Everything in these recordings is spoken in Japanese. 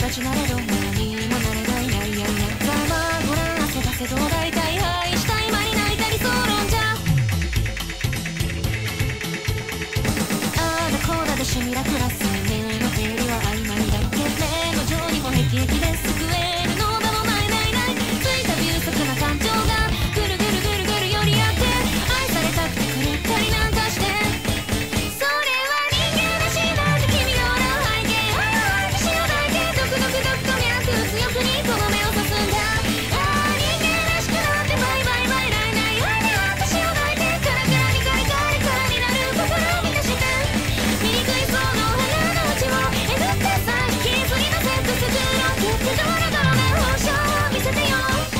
ちなれど何もなれない、いやいやいや、ざまあごらん、汗出せど大体はいした今に泣いたりそう論じゃ、ああだこうだでシミュラクラス目の定理は曖昧だけ目の上にも平気で救えるのだもないないない、ついたビュー速な感情がぐるぐるぐるぐるよりあって愛されたくて狂ったりなんかして、それは人間らしいなんて奇妙な背景、ああ私の体型ドクドクドクと脈打つ欲にこの目を刺すんだ、ああ人間らしくなってバイバイバイないない愛で私を抱いてカラカラにカリカリカリになる心を満たして醜いその花の内をえぐってさ引きずりのセックスクロックってドロドロな放射を見せてよ、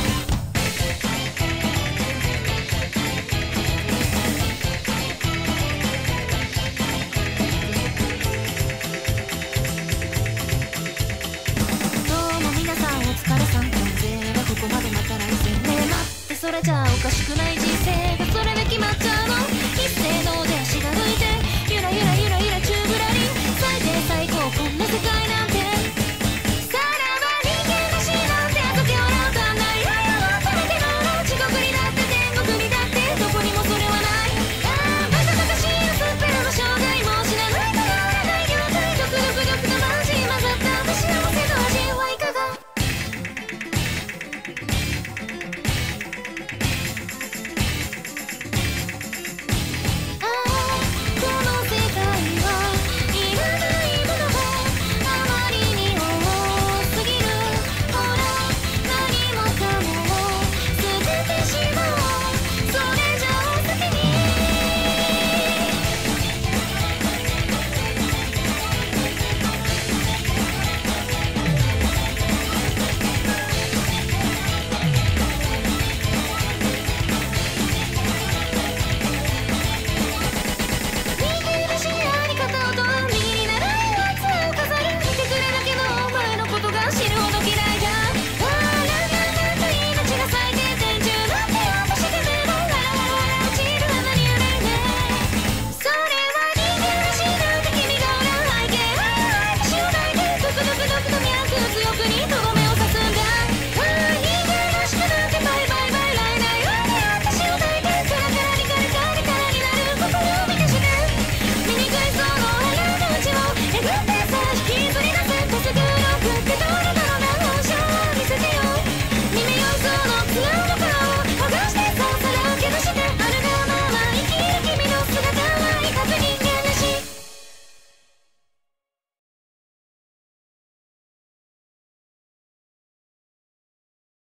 どうも皆さんお疲れさん、完全はここまで、また来世ねえ待って、それじゃあおかしくない人生がそれで決まっちゃうの、一斉の